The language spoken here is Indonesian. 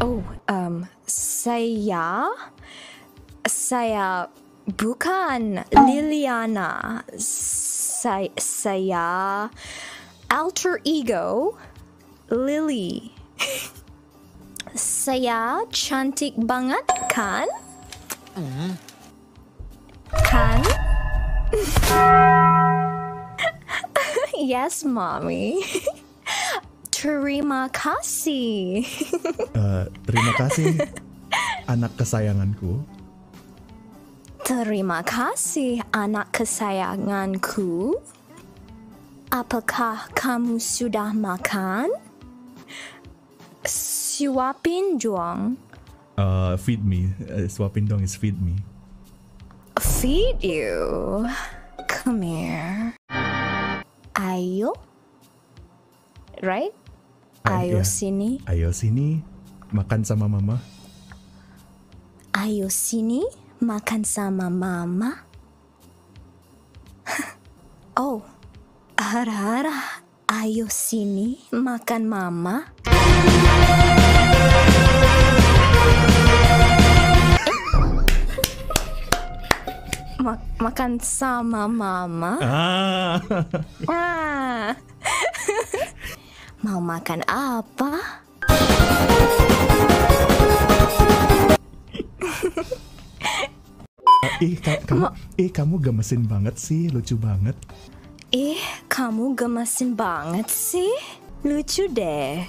Oh, saya bukan Liliana. Saya alter ego Lili. Saya cantik banget kan? Kan? Yes, mommy. Terima kasih. Terima kasih, anak kesayanganku. Terima kasih, anak kesayanganku. Apakah kamu sudah makan? Suapin dong. Feed me. Suapin dong is feed me. Feed you. Come here. Ayo. Right? Ayo sini. Ayo sini, makan sama mama. Ayo sini, makan sama mama. Oh, Harap. Ayo sini, makan mama. Makan sama mama. Mau makan apa? Kamu gemesin banget sih, lucu banget. Kamu gemesin banget sih, lucu deh.